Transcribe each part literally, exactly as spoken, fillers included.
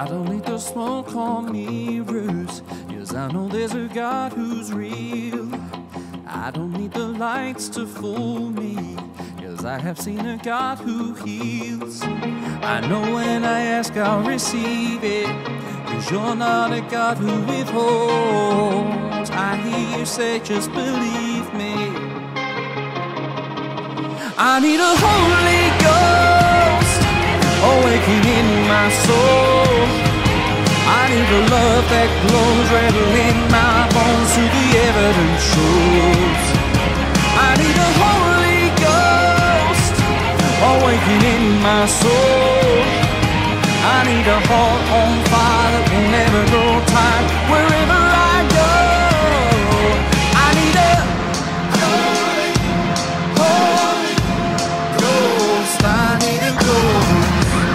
I don't need the smoke on mirrors, 'cause I know there's a God who's real. I don't need the lights to fool me, 'cause I have seen a God who heals. I know when I ask I'll receive it, 'cause you're not a God who withholds. I hear you say just believe me. I need a Holy Ghost awakening my soul. I need a love that glows, rattling my bones till the evidence shows. I need a Holy Ghost awakening my soul. I need a heart on fire that will never grow tired wherever I go. I need a Holy, Holy Ghost. I need a Ghost.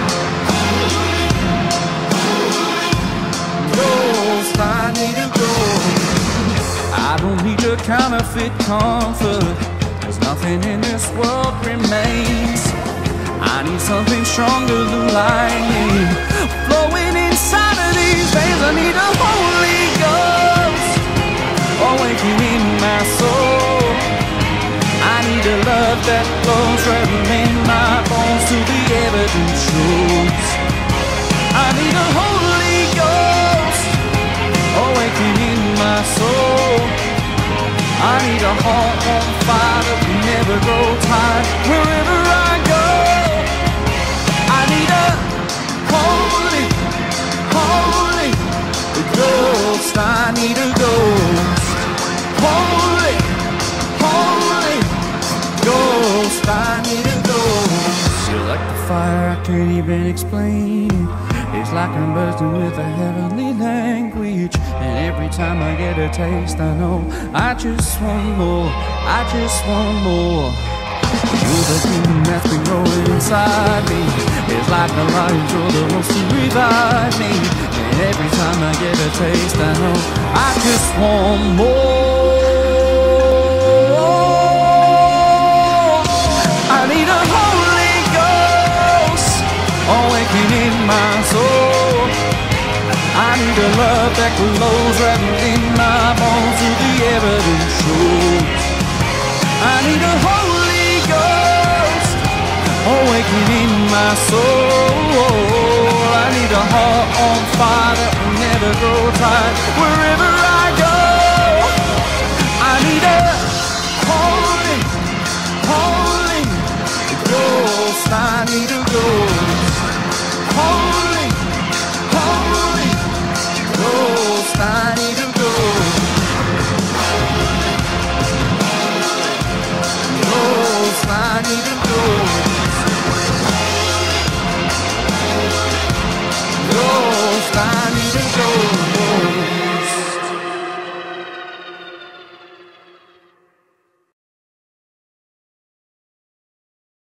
Ghost, I need a Ghost. I don't need your counterfeit comfort, 'cause nothing in this world remains. I need something stronger than lightning flowing inside of these veins. I need a Holy Ghost awakening my soul. I need a love that flows, rattling my bones till the evidence shows. I need a Holy Ghost awakening my soul. I need a heart on fire that will never grow tired wherever I go. I need a Holy, Holy Ghost. I need a Ghost. Holy, Holy Ghost. I need a Ghost. You're like the fire I can't even explain. It's like I'm bursting with a heavenly language, and every time I get a taste I know I just want more, I just want more. You're the demon that's been growing inside me. It's like a lion that wants to revive me, and every time I get a taste I know I just want more. I need a Holy Ghost awakening my soul. I need a love that glows, rattling my bones till the evidence shows. I need a Holy Ghost awakening my soul. I need a heart on fire that will never grow tired wherever I